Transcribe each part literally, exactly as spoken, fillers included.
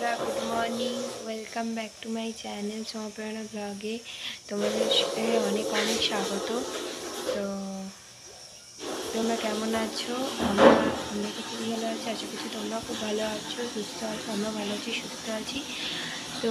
বন্ধুরা, good morning. Welcome back to my channel Samprerona ব্লগে। তোমাদের অনেক অনেক স্বাগত। তো তোমরা কেমন আছো? আমরা আমরা তো খুব ভালো আছি, আশা করছি তোমরা খুব ভালো আছো, সুস্থ আছো। আমরা ভালো আছি, সুস্থ আছি। তো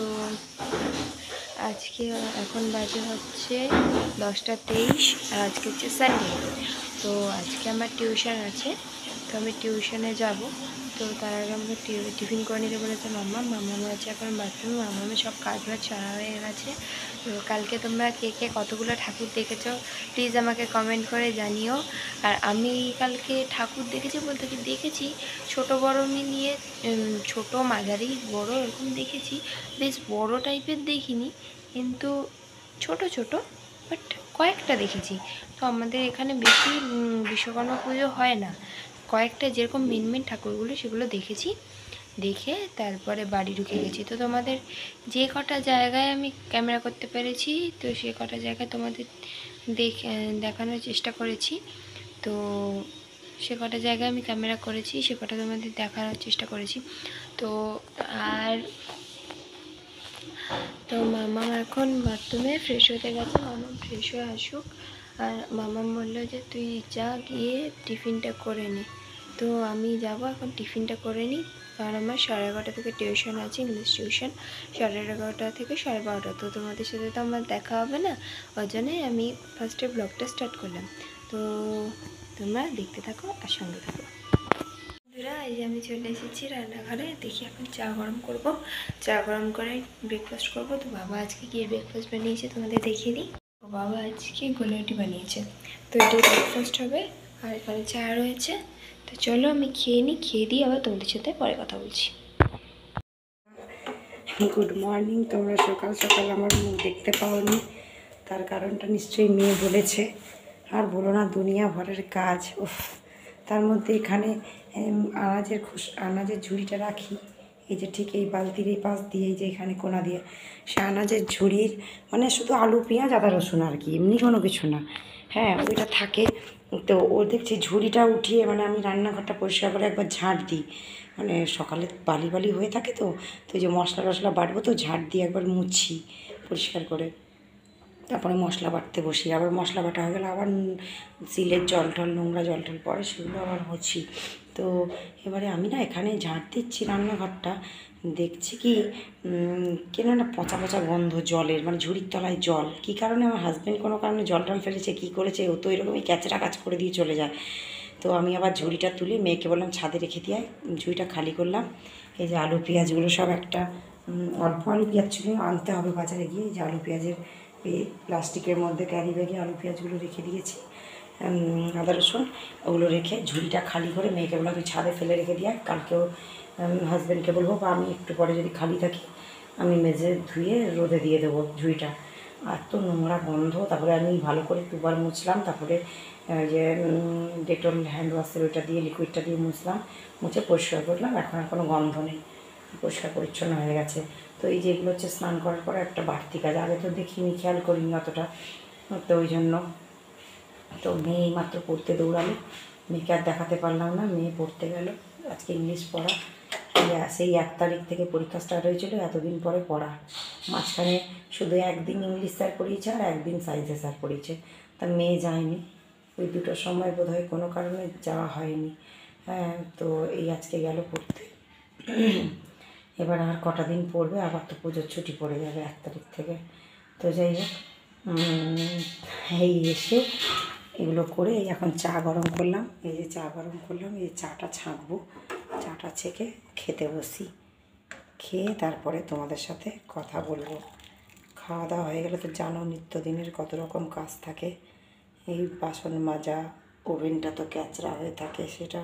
আজকে এখন বাজে হচ্ছে দশটা তেইশ, আর আজকে হচ্ছে সানডে। তো আজকে আমার টিউশন আছে, তো আমি টিউশনে যাব। তো তার আগে আমাকে টিফিন করে নিতে বলেছে মাম্মা। মাম্মামা আছে এখন বাথরুমে, মাম্মামে সব কাজ বাজ সারা হয়ে গেছে। তো কালকে তোমরা কে কে কতগুলো ঠাকুর দেখেছো প্লিজ আমাকে কমেন্ট করে জানিও। আর আমি কালকে ঠাকুর দেখেছি বলতে কি দেখেছি, ছোট বড় মিলিয়ে ছোট মাঝারি বড় এরকম দেখেছি, বেশ বড় টাইপের দেখিনি, কিন্তু ছোট ছোট বাট কয়েকটা দেখেছি। তো আমাদের এখানে বেশি বিশ্বকর্মা পুজো হয় না, কয়েকটা যেরকম মেন মেন ঠাকুরগুলো সেগুলো দেখেছি, দেখে তারপরে বাড়ি ঢুকে গেছি। তো তোমাদের যে কটা জায়গায় আমি ক্যামেরা করতে পেরেছি, তো সে কটা জায়গায় তোমাদের দেখে দেখানোর চেষ্টা করেছি। তো সে কটা জায়গায় আমি ক্যামেরা করেছি, সে কটা তোমাদের দেখানোর চেষ্টা করেছি। তো আর তো মামা এখন বাথরুমে ফ্রেশ হতে গেছে, মামা ফ্রেশ হয়ে আসুক। আর মামা বললো যে তুই যা গিয়ে টিফিনটা করে নে। তো আমি যাব এখন টিফিনটা করে নিই, কারণ আমার সাড়ে এগারোটা থেকে টিউশন আছে, ইংলিশ টিউশন সাড়ে এগারোটা থেকে সাড়ে বারোটা। তো তোমাদের সাথে তো আমার দেখা হবে না, ওই জন্যই আমি ফার্স্টে ব্লগটা স্টার্ট করলাম। তো তোমরা দেখতে থাকো আর সঙ্গে থাকো। বন্ধুরা, এই যে আমি চলে এসেছি রান্নাঘরে, দেখি এখন চা গরম করব। চা গরম করে ব্রেকফাস্ট করব। তো বাবা আজকে গিয়ে ব্রেকফাস্ট বানিয়েছে, তোমাদের দেখিয়ে দিই। তো বাবা আজকে গোলাটি বানিয়েছে, তো এটা ব্রেকফাস্ট হবে। আর এখানে চা রয়েছে। তো চলো আমি খেয়ে নিই, খেয়ে দিই আবার তোমাদের সাথে পরে কথা বলছি। Good morning. তোমরা সকাল সকাল আমার মুখ দেখতে পাওনি, তার কারণটা নিশ্চয়ই মেয়ে বলেছে। আর বলো না, দুনিয়া ভরের কাজ। উফ, তার মধ্যে এখানে আনাজের খুশ আনাজের ঝুড়িটা রাখি, এই যে ঠিক এই বালতির এই পাশ দিয়ে, এই যে এখানে কোনা দিয়ে, সে আনাজের ঝুড়ির মানে শুধু আলু পেঁয়াজ আদা রসুন আর কি, এমনি কোনো কিছু না। হ্যাঁ, ওইটা থাকে। তো ও দেখছি ঝুড়িটা উঠিয়ে, মানে আমি রান্নাঘরটা পরিষ্কার করে একবার ঝাঁট দিই, মানে সকালে বালি বালি হয়ে থাকে। তো তো যে মশলা টশলা বাটবো, তো ঝাঁট দিয়ে একবার মুছি পরিষ্কার করে, তারপরে মশলা বাটতে বসি। আবার মশলা বাটা হয়ে গেলে আবার সিলের জল টল, নোংরা জল টল পরে, সেগুলো আবার মুছি। তো এবারে আমি না এখানে ঝাঁট দিচ্ছি রান্নাঘরটা, দেখছি কি কেন না পচা পচা গন্ধ জলের, মানে ঝুড়ির তলায় জল। কী কারণে আমার হাজব্যান্ড কোনো কারণে জল টল ফেলেছে, কী করেছে, ও তো এরকমই ক্যাচরা কাজ করে দিয়ে চলে যায়। তো আমি আবার ঝুড়িটা তুলে মেয়েকে বললাম ছাদে রেখে দিয়ে, ঝুড়িটা খালি করলাম। এই যে আলু পেঁয়াজগুলো সব একটা অল্প আলু পেঁয়াজ ছিল, আনতে হবে বাজারে গিয়ে। যে আলু পেঁয়াজের এই প্লাস্টিকের মধ্যে ক্যারি ব্যাগে আলু পেঁয়াজগুলো রেখে দিয়েছি, আদা রসুন ওগুলো রেখে ঝুড়িটা খালি করে মেয়েকে বললাম তুই ছাদে ফেলে রেখে দিয়ে, কালকেও হাজব্যান্ডকে বলবো, বা আমি একটু পরে যদি খালি থাকি আমি মেজে ধুয়ে রোদে দিয়ে দেবো ঝুড়িটা। আর তো নোংরা গন্ধ। তারপরে আমি ভালো করে দুবার মুছলাম, তারপরে যে ডেটল হ্যান্ড ওয়াশের ওইটা দিয়ে, লিকুইডটা দিয়ে মুছলাম, মুছে পরিষ্কার করলাম। এখন আর কোনো গন্ধ নেই, পরিষ্কার পরিচ্ছন্ন হয়ে গেছে। তো এই যেগুলো হচ্ছে স্নান করার পরে একটা বাড়তি কাজ, আগে তো দেখিনি, খেয়াল করিনি অতটা। তো ওই জন্য তো মেয়ে মাত্র পড়তে দৌড়ালো, মেয়েকে আর দেখাতে পারলাম না। মেয়ে পড়তে গেল, আজকে ইংলিশ পড়া, সেই এক তারিখ থেকে পরীক্ষা স্টার্ট হয়েছিল, এতদিন পরে পড়া। মাঝখানে শুধু একদিন ইংলিশ স্যার পড়িয়েছে আর একদিন সায়েন্সের স্যার পড়িয়েছে, তা মেয়ে যায়নি। ওই দুটোর সময় বোধ হয় কোনো কারণে যাওয়া হয়নি। হ্যাঁ, তো এই আজকে গেল পড়তে। এবার আর কটা দিন পড়বে, আবার তো পুজোর ছুটি পড়ে যাবে এক তারিখ থেকে। তো যাই হোক, এই এসে এগুলো করে এই এখন চা গরম করলাম। এই যে চা গরম করলাম, এই চাটা ছাঁকবো, চাটা ছেঁকে খেতে বসি। খেয়ে তারপরে তোমাদের সাথে কথা বলবো। খাওয়া দাওয়া হয়ে গেলে তো জানো নিত্যদিনের কত রকম কাজ থাকে। এই বাসন মাজা, ওভেনটা তো ক্যাচরা হয়ে থাকে, সেটা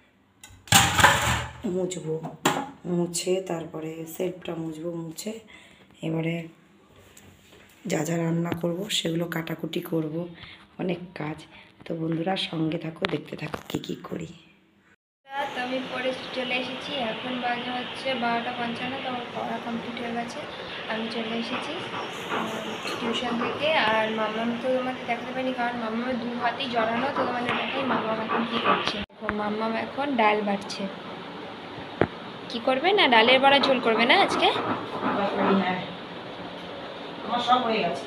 মুছবো, মুছে তারপরে সেলফটা মুছবো, মুছে এবারে যা যা রান্না করব সেগুলো কাটাকুটি করব, অনেক কাজ। তো বন্ধুরা সঙ্গে থাকো, দেখতে থাকো কী কী করি। তো আমি পড়ে চলে এসেছি, এখন বাজে হচ্ছে বারোটা পঞ্চান্ন। তো আমার পড়া কমপ্লিট হয়ে গেছে, আমি চলে এসেছি টিউশন থেকে। আর মাম্মাম তো তোমাদের দেখাতে পারিনি, কারণ মাম্মামের দু হাতেই জড়ানো। তো তোমাদের দেখাই মাম্মাম এখন কী করছে। মাম্মাম এখন ডাল বাটছে। কি করবে না ডালের বড়া ঝোল করবে না আজকে? হ্যাঁ, আমার সব হয়ে গেছে।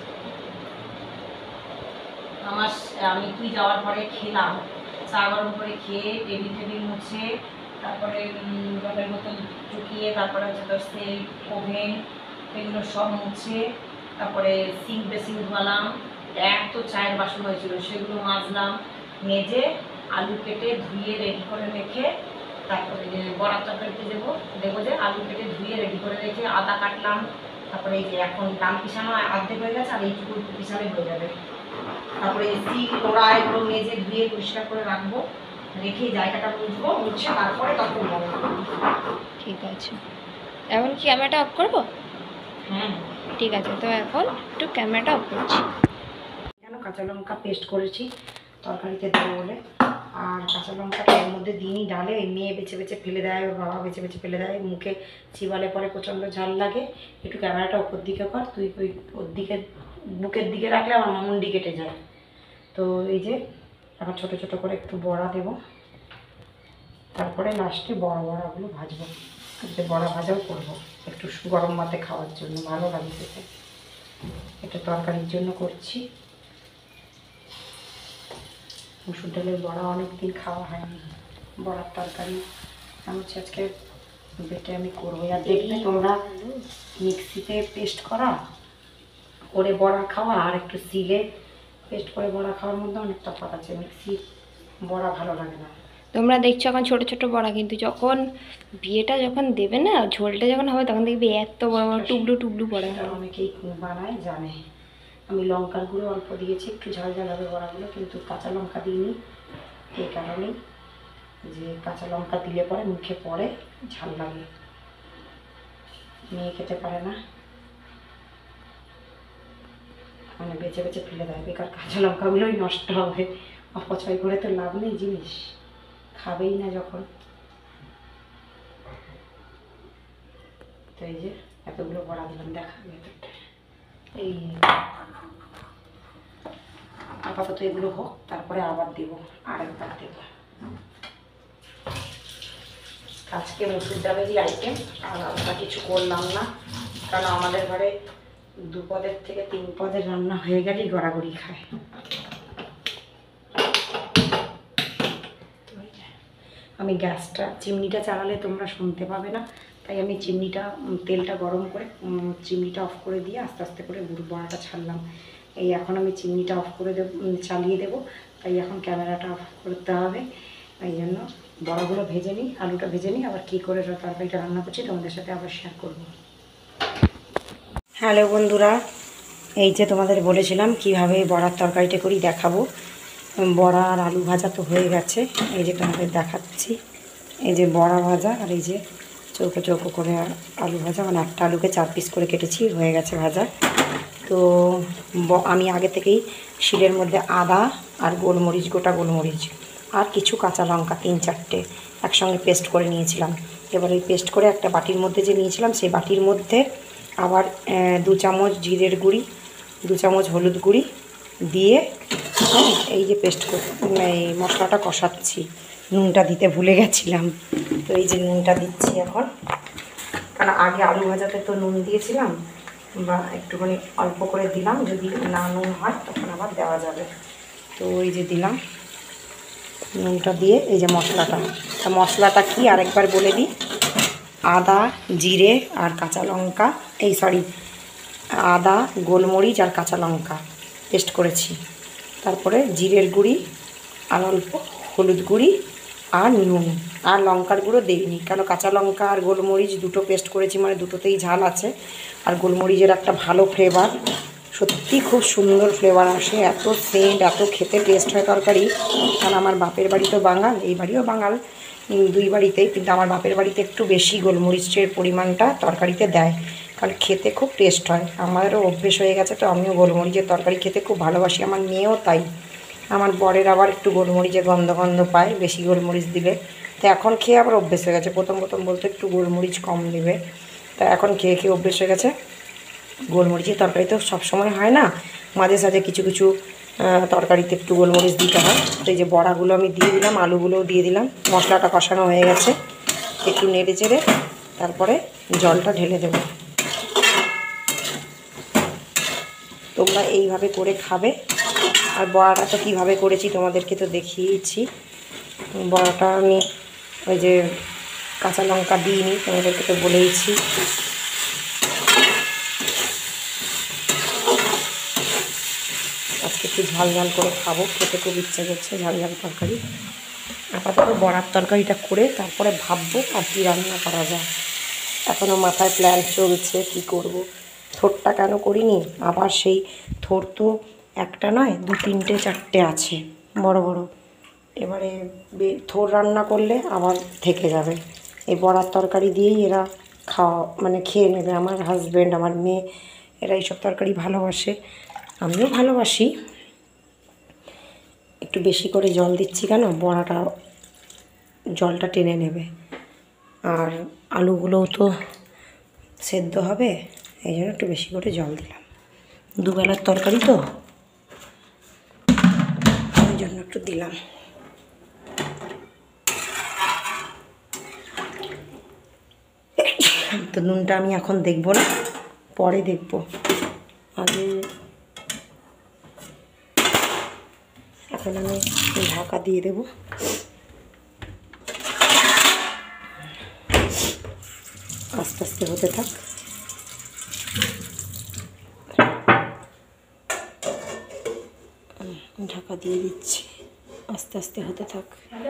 আমার আমি তুই যাওয়ার পরে খেলাম, চা গরম করে খেয়ে টেবিল টেবিল মুছে, তারপরে জলের বোতল চুকিয়ে, তারপরে হচ্ছে তো সেই ওভেন এগুলো সব মুছে, তারপরে সিঙ্ক বেসিন ধোয়ালাম, এত চায়ের বাসন হয়েছিল সেগুলো মাজলাম, মেজে আলু কেটে ধুয়ে রেডি করে রেখে, তারপরে যে বড়ার তরকারিতে দেবো দেবো যে আলু কেটে ধুয়ে রেডি করে রেখে আদা কাটলাম, তারপরে এই যে এখন ডাল পিছানো অর্ধেক হয়ে গেছে আর এইটুকু পিছালে হয়ে যাবে। তারপরে সিল ওরা এগুলো মেজে ধুয়ে পরিষ্কার করে রাখবো, রেখে জায়গাটা মুছবো, মুছে তারপরে তখন যাবো। ঠিক আছে, এখন কি ক্যামেরাটা অফ করবো? হ্যাঁ ঠিক আছে, তো এখন একটু ক্যামেরাটা অফ করছি। কেন কাঁচা লঙ্কা পেস্ট করেছি তরকারিতে দেবো বলে, আর কাঁচা লঙ্কাটা এর মধ্যে দিনই ডালে, ওই মেয়ে বেছে বেছে ফেলে দেয়, ওর বাবা বেছে বেছে ফেলে দেয়, মুখে চিবালে পরে প্রচণ্ড ঝাল লাগে। একটু ক্যামেরাটা ওপর দিকে কর, তুই ওই ওর দিকে বুকের দিকে রাখলে আমার মুন্ডি কেটে যায়। তো এই যে আবার ছোটো ছোটো করে একটু বড়া দেবো, তারপরে লাস্টে বড় বড়াগুলো ভাজবো। যে বড়া ভাজাও করবো একটু গরম ভাতে খাওয়ার জন্য, ভালো লাগে খেতে। এটা তরকারির জন্য করছি। মুসুর ডালের বড়া অনেক দিন খাওয়া হয়নি, বড়ার তরকারি আমি হচ্ছে আজকে বেটে আমি করবো। আর দেখলে তোমরা মিক্সিতে পেস্ট করা করে বড়া খাওয়া আর একটু সিলে পেস্ট করে বড়া খাওয়ার মধ্যে অনেক তফাৎ আছে। মিক্সি বড়া ভালো লাগে না। তোমরা দেখছো এখন ছোট ছোট বড়া, কিন্তু যখন বিয়েটা যখন দেবে না, ঝোলটা যখন হবে তখন দেখবে এত বড় বড় টুবলু টুবলু বড়া হবে। অনেকেই বানায় জানে। আমি লঙ্কার গুঁড়ো অল্প দিয়েছি, একটু ঝাল ঝাল হবে বড়াগুলো, কিন্তু কাঁচা লঙ্কা দিইনি এই কারণেই যে কাঁচা লঙ্কা দিলে পরে মুখে পড়ে ঝাল লাগে, মেয়ে খেতে পারে না, মানে বেছে বেছে ফেলে দেয়, বেকার কাঁচা লঙ্কাগুলোই নষ্ট হবে, অপচয় করে তো লাভ নেই, জিনিস খাবেই না যখন। তো এই যে এতগুলো বড়া দিলাম, দেখা ভেতরটা এই আপাতত এগুলো হোক, তারপরে আবার দেবো, আরেকবার দেবো। আজকে মুসুর ডালেরই আইটেম, আর আমরা কিছু করলাম না, কারণ আমাদের ঘরে দু পদের থেকে তিন পদের রান্না হয়ে গেলেই গড়াগড়ি খায়। আমি গ্যাসটা চিমনিটা চালালে তোমরা শুনতে পাবে না, তাই আমি চিমনিটা তেলটা গরম করে চিমনিটা অফ করে দিয়ে আস্তে আস্তে করে গুড় বড়াটা ছাড়লাম। এই এখন আমি চিমনিটা অফ করে দেব, চালিয়ে দেবো, তাই এখন ক্যামেরাটা অফ করতে হবে। এই জন্য বড়াগুলো ভেজে নিই, আলুটা ভেজে নিই, আবার কী করে তরকারিটা রান্না করছি তোমাদের সাথে আবার শেয়ার করব। হ্যালো বন্ধুরা, এই যে তোমাদের বলেছিলাম কিভাবে বড়ার তরকারিটা করি দেখাবো। বড়া আর আলু ভাজা তো হয়ে গেছে, এই যে তোমাদের দেখাচ্ছি। এই যে বড়া ভাজা আর এই যে চৌকো চৌকো করে আলু ভাজা, মানে একটা আলুকে চার পিস করে কেটেছি, হয়ে গেছে ভাজা। তো আমি আগে থেকেই শিলের মধ্যে আদা আর গোলমরিচ, গোটা গোলমরিচ আর কিছু কাঁচা লঙ্কা তিন চারটে একসঙ্গে পেস্ট করে নিয়েছিলাম। এবার এই পেস্ট করে একটা বাটির মধ্যে যে নিয়েছিলাম, সেই বাটির মধ্যে আবার দু চামচ জিরের গুঁড়ি, দু চামচ হলুদ গুঁড়ি দিয়ে এই যে পেস্ট এই মশলাটা কষাচ্ছি। নুনটা দিতে ভুলে গেছিলাম, তো এই যে নুনটা দিচ্ছি এখন, কারণ আগে আলু ভাজাতে তো নুন দিয়েছিলাম, বা একটুখানি অল্প করে দিলাম, যদি না নুন হয় তখন আবার দেওয়া যাবে। তো এই যে দিলাম নুনটা দিয়ে, এই যে মশলাটা, তা মশলাটা কি আরেকবার বলে দিই। আদা, জিরে আর কাঁচা লঙ্কা, এই সরি আদা, গোলমরিচ আর কাঁচা লঙ্কা পেস্ট করেছি, তারপরে জিরের গুঁড়ি আর অল্প হলুদ গুঁড়ি আর নুন, আর লঙ্কার গুঁড়ো দিইনি, কেন কাঁচা লঙ্কা আর গোলমরিচ দুটো পেস্ট করেছি, মানে দুটোতেই ঝাল আছে, আর গোলমরিচের একটা ভালো ফ্লেভার, সত্যি খুব সুন্দর ফ্লেভার আসে, এত সেন্ট, এত খেতে টেস্ট হয় তরকারি। কারণ আমার বাপের বাড়ি তো বাঙাল, এই বাড়িও বাঙাল, দুই বাড়িতেই, কিন্তু আমার বাপের বাড়িতে একটু বেশি গোলমরিচের পরিমাণটা তরকারিতে দেয়, কারণ খেতে খুব টেস্ট হয়। আমারও অভ্যেস হয়ে গেছে, তো আমিও গোলমরিচের তরকারি খেতে খুব ভালোবাসি, আমার মেয়েও তাই। আমার বরের আবার একটু গোলমরিচের গন্ধ গন্ধ পায় বেশি গোলমরিচ দিলে, তো এখন খেয়ে আবার অভ্যেস হয়ে গেছে। প্রথম প্রথম বলতে একটু গোলমরিচ কম দেবে, তা এখন খেয়ে খেয়ে অভ্যেস হয়ে গেছে। গোলমরিচের তরকারি তো সবসময় হয় না, মাঝে সাঝে কিছু কিছু তরকারিতে একটু গোলমরিচ দিতে হয়। তো এই যে বড়াগুলো আমি দিয়ে দিলাম, আলুগুলোও দিয়ে দিলাম, মশলাটা কষানো হয়ে গেছে, একটু নেড়ে চেড়ে তারপরে জলটা ঢেলে দেবো। তোমরা এইভাবে করে খাবে। আর বড়াটা তো কীভাবে করেছি তোমাদেরকে তো দেখিয়েছি। বড়াটা আমি ওই যে কাঁচা লঙ্কা দিইনি, তোমাদেরকে তো বলেইছি। আজকে একটু ঝাল ঝাল করে খাবো, খেতে খুব ইচ্ছে করছে ঝাল ঝাল তরকারি। আপাতত বড়ার তরকারিটা করে তারপরে ভাববো আর কি রান্না করা যায়। এখনও মাথায় প্ল্যান চলছে কি করব। থোরটা কেন করিনি, আবার সেই থোর তো একটা নয় দু তিনটে চারটে আছে বড় বড়। এবারে থোর রান্না করলে আবার থেকে যাবে। এই বড়ার তরকারি দিয়েই এরা খাওয়া মানে খেয়ে নেবে। আমার হাজব্যান্ড, আমার মেয়ে, এরা এইসব তরকারি ভালোবাসে, আমিও ভালোবাসি। একটু বেশি করে জল দিচ্ছি কেন, বড়াটা জলটা টেনে নেবে। আর আলুগুলোও তো সেদ্ধ হবে, এই জন্য একটু বেশি করে জল দিলাম। দুবেলার তরকারি তো, ওই জন্য একটু দিলাম। তো নুনটা আমি এখন দেখবো না, পরে দেখবো। আগে এখন আমি ঢাকা দিয়ে দেবো। আস্তে আস্তে হতে থাক। ঢাকা দিয়ে দিচ্ছি, আস্তে আস্তে হতে থাক।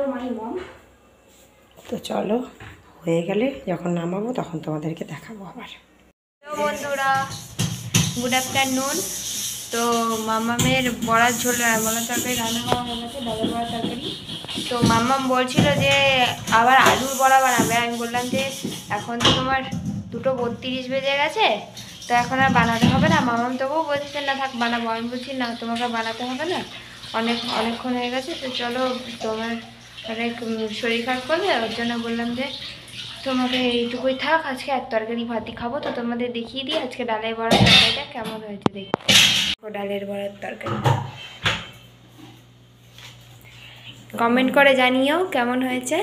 তো চলো, হয়ে গেলে যখন নামাবো তখন তোমাদেরকে দেখাবো আবার। তো বন্ধুরা, গুড আফটারনুন। তো মামামের বড়ার ঝোল বড়ার তরকারি রান্না করা হয়ে গেছে, ডালের বড়ার তরকারি। তো মামাম বলছিল যে আবার আলুর বড়া বানাবে। আমি বললাম যে এখন তো তোমার দুটো বত্রিশ বেজে গেছে, তো এখন আর বানাতে হবে না। মামাম তবুও বলছে না থাক বানাবো। আমি বলছি না, তোমাকে বানাতে হবে না, অনেক অনেকক্ষণ হয়ে গেছে। তো চলো, তোমার অনেক শরীর খারাপ করবে, ওর জন্য বললাম যে তোমাকে এইটুকুই থাক, আজকে এক তরকারি ভাতই খাবো। তো তোমাদের দেখিয়ে দিই আজকে ডালের বড়ার তরকারিটা কেমন হয়েছে। দেখি ডালের বড়ার তরকারি, কমেন্ট করে জানিও কেমন হয়েছে।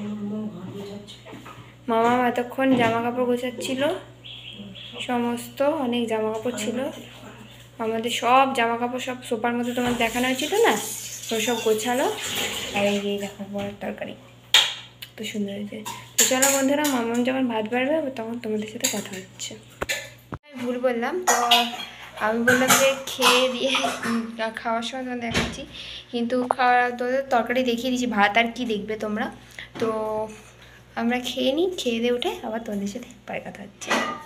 মামা এতক্ষণ জামা কাপড় গোছাচ্ছিল, সমস্ত অনেক জামা কাপড় ছিল আমাদের, সব জামা কাপড় সব সোফার মধ্যে তোমার দেখানো হয়েছিল না, তো সব গোছালো। আর এই যে দেখো বড়ার তরকারি তো সুন্দর হয়েছে। তো চলো বন্ধুরা, মামাম যখন ভাত বাড়বে তখন তোমাদের সাথে কথা হচ্ছে। আমি ভুল বললাম, তো আমি বললাম যে খেয়ে দিয়ে খাওয়ার সময় তোমাদের দেখাচ্ছি, কিন্তু খাওয়া তোদের তরকারি দেখিয়ে দিচ্ছি, ভাত আর কি দেখবে তোমরা। তো আমরা খেয়ে নিই, খেয়ে দিয়ে উঠে আবার তোমাদের সাথে পরে কথা হচ্ছে।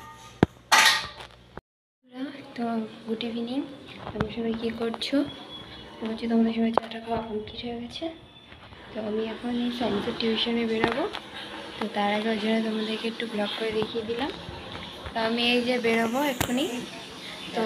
তো গুড ইভিনিং, তোমরা সবাই কী করছো? বলছি তোমাদের সবাই চাটা খাওয়া কমপ্লিট হয়ে গেছে। তো আমি এখন এই সমস্ত টিউশনে বেরোবো, তো তার আগে ওই জন্য তোমাদেরকে একটু ব্লগ করে দেখিয়ে দিলাম। তো আমি এই যে বেরোবো এক্ষুনি, তো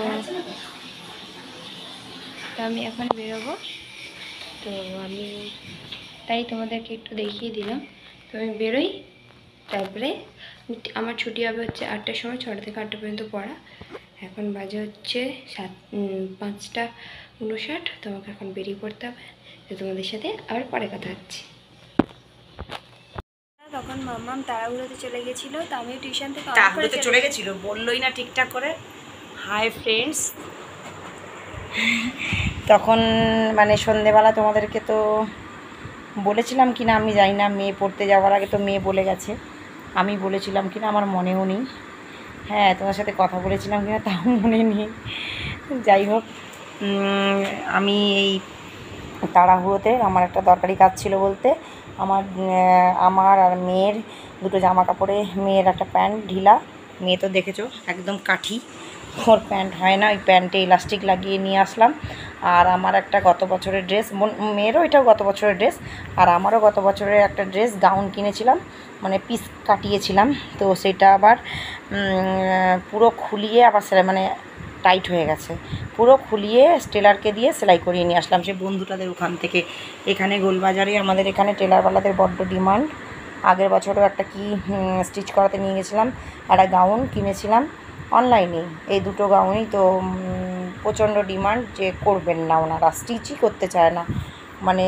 তো আমি এখন বেরোবো, তো আমি তাই তোমাদেরকে একটু দেখিয়ে দিলাম। তো আমি বেরোই, তারপরে আমার ছুটি হবে হচ্ছে আটটার সময়, ছটা থেকে আটটা পর্যন্ত পড়া। এখন বাজে হচ্ছে সাত পাঁচটা উনষাট, তো আমাকে এখন বেরিয়ে পড়তে হবে। তো তোমাদের সাথে আবার পরে কথা হচ্ছে। তখন মাম্মাম তাড়াহুড়োতে চলে গেছিলো, তো আমি টিউশন থেকে তাড়াহুড়োতে চলে গেছিলো, বললোই না ঠিকঠাক করে হাই ফ্রেন্ডস। তখন মানে সন্ধেবেলা তোমাদেরকে তো বলেছিলাম কি না আমি জানি না, মেয়ে পড়তে যাওয়ার আগে তো মেয়ে বলে গেছে, আমি বলেছিলাম কি না আমার মনেও নেই। হ্যাঁ, তোমার সাথে কথা বলেছিলাম কিনা তাও মনে নেই। যাই হোক, আমি এই তাড়াহুড়োতে আমার একটা দরকারি কাজ ছিল বলতে, আমার আমার আর মেয়ের দুটো জামা কাপড়ে, মেয়ের একটা প্যান্ট ঢিলা, মেয়ে তো দেখেছো একদম কাঠি, ওর প্যান্ট হয় না, ওই প্যান্টে ইলাস্টিক লাগিয়ে নিয়ে আসলাম। আর আমার একটা গত বছরের ড্রেস, মেয়েরও এটাও গত বছরের ড্রেস, আর আমারও গত বছরের একটা ড্রেস গাউন কিনেছিলাম, মানে পিস কাটিয়েছিলাম, তো সেটা আবার পুরো খুলিয়ে আবার সেলাই মানে টাইট হয়ে গেছে, পুরো খুলিয়ে টেলারকে দিয়ে সেলাই করিয়ে নিয়ে আসলাম সে বন্ধুটাদের ওখান থেকে। এখানে গোলবাজারে আমাদের এখানে টেলারওয়ালাদের বড্ড ডিমান্ড। আগের বছরও একটা কি স্টিচ করাতে নিয়ে গেছিলাম, একটা গাউন কিনেছিলাম অনলাইনে, এই দুটো গাউনই তো প্রচণ্ড ডিমান্ড, যে করবেন না ওনারা, স্টিচই করতে চায় না, মানে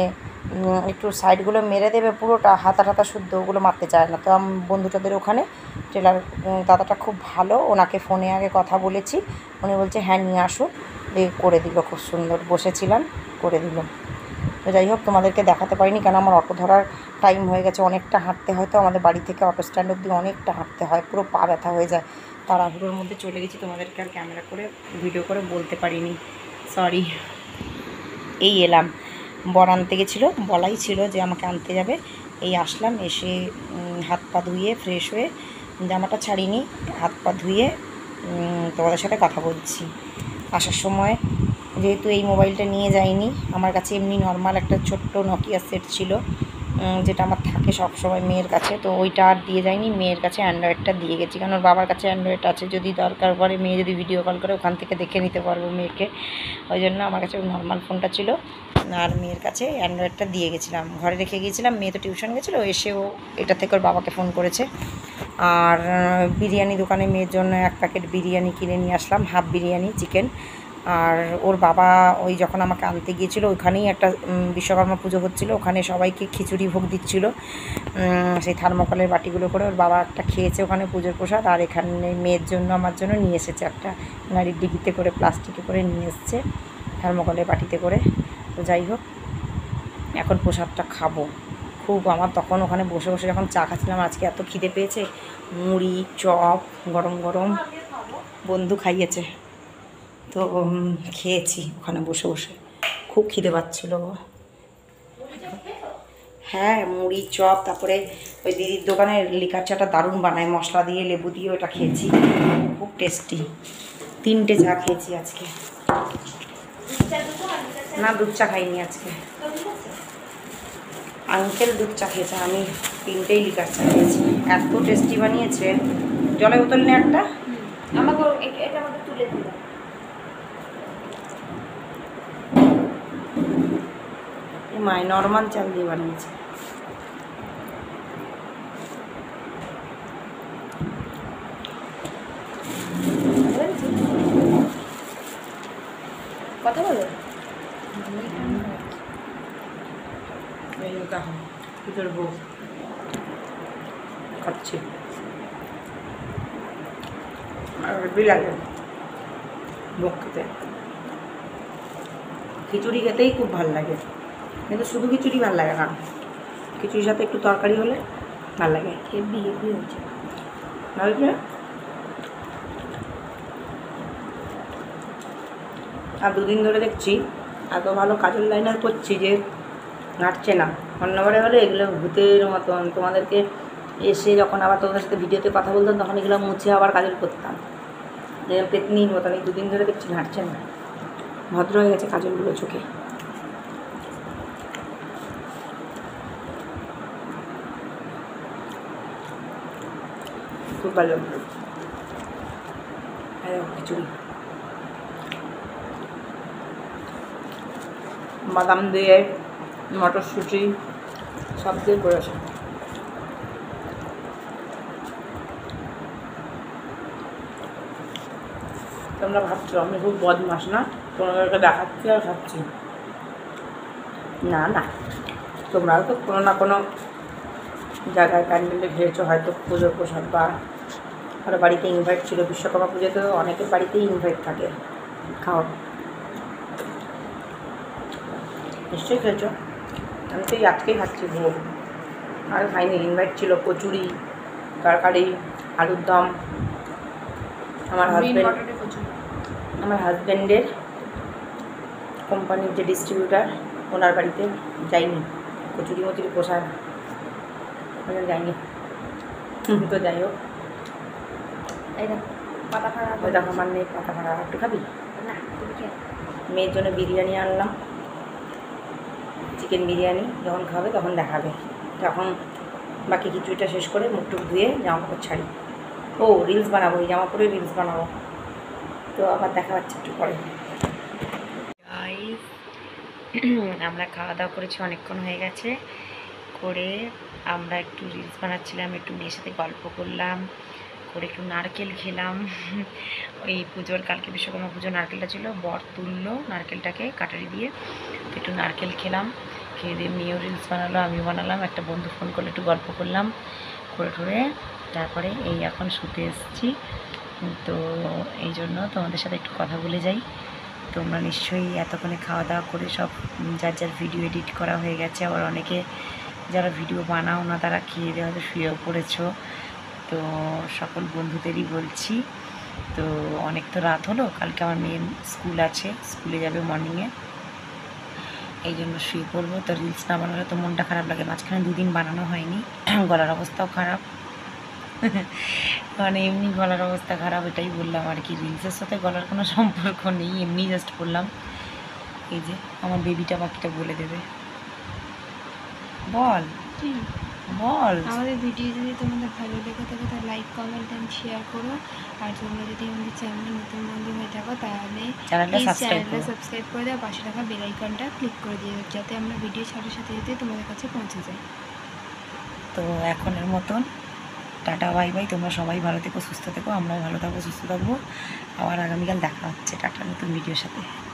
একটু সাইডগুলো মেরে দেবে, পুরোটা হাতা টাতা শুদ্ধ ওগুলো মারতে চায় না। তো আমি বন্ধুটাদের ওখানে টেলার দাদাটা খুব ভালো, ওনাকে ফোনে আগে কথা বলেছি, উনি বলছে হ্যাঁ নিয়ে আসো, দিয়ে করে দিল, খুব সুন্দর বসেছিলাম করে দিল। তো যাই হোক তোমাদেরকে দেখাতে পারিনি, কেন আমার অটো ধরার টাইম হয়ে গেছে, অনেকটা হাঁটতে হয়, তো আমাদের বাড়ি থেকে অটো স্ট্যান্ড অবধি অনেকটা হাঁটতে হয়, পুরো পা ব্যথা হয়ে যায়। তাড়াহুড়োর মধ্যে চলে গেছি, তোমাদেরকে আর ক্যামেরা করে ভিডিও করে বলতে পারিনি, সরি। এই এলাম, বর আনতে গেছিলো, বলাই ছিল যে আমাকে আনতে যাবে, এই আসলাম, এসে হাত পা ধুয়ে ফ্রেশ হয়ে জামাটা ছাড়িনি, হাত পা ধুয়ে তোমাদের সাথে কথা বলছি। আসার সময় যেহেতু এই মোবাইলটা নিয়ে যাইনি, আমার কাছে এমনি নর্মাল একটা ছোট্ট নকিয়া সেট ছিল, যেটা আমার থাকে সব সময় মেয়ের কাছে, তো ওইটা আর দিয়ে যায়নি, মেয়ের কাছে অ্যান্ড্রয়েডটা দিয়ে গেছি, কারণ ওর বাবার কাছে অ্যান্ড্রয়েড আছে, যদি দরকার পড়ে মেয়ে যদি ভিডিও কল করে ওখান থেকে দেখে নিতে পারবো মেয়েকে, ওই জন্য আমার কাছে নর্মাল ফোনটা ছিল, আর মেয়ের কাছে অ্যান্ড্রয়েডটা দিয়ে গেছিলাম, ঘরে রেখে গিয়েছিলাম। মেয়ে তো টিউশন গেছিলো, এসেও এটা থেকে ওর বাবাকে ফোন করেছে। আর বিরিয়ানি দোকানে মেয়ের জন্য এক প্যাকেট বিরিয়ানি কিনে নিয়ে আসলাম, হাফ বিরিয়ানি চিকেন। আর ওর বাবা ওই যখন আমাকে আনতে গিয়েছিলো, ওইখানেই একটা বিশ্বকর্মা পুজো হচ্ছিলো, ওখানে সবাইকে খিচুড়ি ভোগ দিচ্ছিলো, সেই থার্মোকলের বাটিগুলো করে ওর বাবা একটা খেয়েছে ওখানে পুজোর প্রসাদ, আর এখানে মেয়ের জন্য আমার জন্য নিয়ে এসেছে একটা গাড়ির ডিগিতে করে, প্লাস্টিকে করে নিয়ে এসছে, থার্মোকলের বাটিতে করে। তো যাই হোক, এখন প্রসাদটা খাবো খুব, আমার তখন ওখানে বসে বসে যখন চা খাচ্ছিলাম, আজকে এত খিদে পেয়েছে, মুড়ি চপ গরম গরম বন্ধু খাইয়েছে, তো খেয়েছি ওখানে বসে বসে, খুব খিদে পাচ্ছিলো। হ্যাঁ মুড়ি চপ, তারপরে ওই দিদির দোকানের লিকার চাটা দারুণ বানায়, মশলা দিয়ে লেবু দিয়ে, ওটা খেয়েছি, খুব টেস্টি। তিনটে চা খেয়েছি আজকে, না দুধ চা খাইনি আজকে, আঙ্কেল দুধ চা খেয়েছে, আমি তিনটেই লিকার চা খেয়েছি, এত টেস্টি বানিয়েছে। জলে বোতল নিয়ে একটা আমাকে এটা আমাকে তুলে দিল, মাই নর্মাল চাল দিয়ে বানিয়েছে। কথা বলো, ভিতর বউ খাচ্ছি, আর লাগে বক খেতে, খিচুড়ি খেতেই খুব ভালো লাগে, কিন্তু শুধু খিচুড়ি ভালো লাগে না, খিচুড়ির সাথে একটু তরকারি হলে ভালো লাগে। হেভি হেভি হচ্ছে ভালো। আর দুদিন ধরে দেখছি এত ভালো কাজল লাইনার করছি যে নাটছে না, অন্যবারে হলে এগুলো ভূতের মতন, তোমাদেরকে এসে যখন আবার তোমাদের সাথে ভিডিওতে কথা বলতাম তখন এগুলো মুছে আবার কাজল করতাম, যেরকম পেতনির মতন। এই দুদিন ধরে দেখছি নাটছে না, ভদ্র হয়ে গেছে কাজলগুলো চোখে। খুব ভালো খিচুড়ি, বাদাম দিয়ে মটরশুঁটি সব দিয়ে করেছে। তোমরা ভাবছো আমি খুব বদমাস না, তোমাদেরকে দেখাচ্ছি আর খাচ্ছি, না না, তোমরাও তো কোনো না কোনো জায়গায় প্যান্ডেলে খেয়েছো, হয়তো পুজোর প্রসাদ, বা আরও বাড়িতে ইনভাইট ছিল, বিশ্বকর্মা পুজোতে তো অনেকের বাড়িতেই ইনভাইট থাকে খাওয়া, নিশ্চয়ই খেয়েছো। আমি তো এই আজকেই খাচ্ছি ভোগ, আর খাইনি, ইনভাইট ছিল, কচুরি তরকারি আলুর দম। আমার হাজব্যান্ড আমার হাজব্যান্ডের কোম্পানির যে ডিস্ট্রিবিউটার, ওনার বাড়িতে যাইনি, কচুরি মচুরি পোষায় ওখানে যাইনি। তো যাই হোক, এই দেখো পাতা ফাড়া, ওই দেখো আমার মেয়ে পাতা ফাড়া, একটু খাবি না? মেয়ের জন্য বিরিয়ানি আনলাম, চিকেন বিরিয়ানি, যখন খাবে তখন দেখাবে, তখন বাকি খিচুড়িটা শেষ করে মুখ টুক ধুয়ে জামা কাপড় ছাড়ি। ও রিলস বানাবো, এই জামা পরে রিলস বানাবো, তো আবার দেখা যাচ্ছে একটু পরে। আমরা খাওয়া দাওয়া করেছি, অনেকক্ষণ হয়ে গেছে, করে আমরা একটু রিলস বানাচ্ছিলাম, একটু মেয়ের সাথে গল্প করলাম, করে একটু নারকেল খেলাম। ওই পুজোর কালকে বিশ্বকর্মা পুজোর নারকেলটা ছিল, বর তুললো নারকেলটাকে কাটারি দিয়ে, একটু নারকেল খেলাম, খেয়ে দিয়ে মেয়েও রিলস বানালো, আমিও বানালাম, একটা বন্ধু ফোন করলে একটু গল্প করলাম, করে ঠরে তারপরে এই এখন শুতে এসেছি। তো এই জন্য তোমাদের সাথে একটু কথা বলে যাই। তোমরা নিশ্চয়ই এতক্ষণে খাওয়া দাওয়া করে সব যার যার ভিডিও এডিট করা হয়ে গেছে, আবার অনেকে যারা ভিডিও বানাও না তারা খেয়ে দিয়ে হয়তো শুয়েও পড়েছো। তো সকল বন্ধুদেরই বলছি, তো অনেক তো রাত হলো, কালকে আমার মেয়ের স্কুল আছে, স্কুলে যাবে মর্নিংয়ে, এই জন্য শুয়ে পড়বো। তো রিলস না বানালে তো মনটা খারাপ লাগে, মাঝখানে দুদিন বানানো হয়নি, গলার অবস্থাও খারাপ, মানে এমনি গলার অবস্থা খারাপ, এটাই বললাম আর কি। রিলসের সাথে গলার কোনো সম্পর্ক নেই, এমনি জাস্ট বললাম। এই যে আমার বেবিটা বাকিটা বলে দেবে, বল বল। আমাদের ভিডিও যদি তোমাদের ভালো লেগে থাকে তাহলে লাইক কমেন্ট অ্যান্ড শেয়ার করো। আর তোমরা যদি আমাদের চ্যানেলে নতুন বন্ধু হয়ে থাকো তাহলে চ্যানেলটা প্লিজ সাবস্ক্রাইব চ্যানেলটা করো। সাবস্ক্রাইব করে দাও, পাশে থাকা বেল আইকনটা ক্লিক করে দিও যাতে আমরা ভিডিও ছাড়ার সাথে সাথে তোমাদের কাছে পৌঁছে যাই। তো এখনের মতন টাটা বাই বাই, তোমরা সবাই ভালো থেকো, সুস্থ থেকো, আমরাও ভালো থাকবো, সুস্থ থাকবো। আবার আগামীকাল দেখা হচ্ছে টাটা নতুন ভিডিওর সাথে।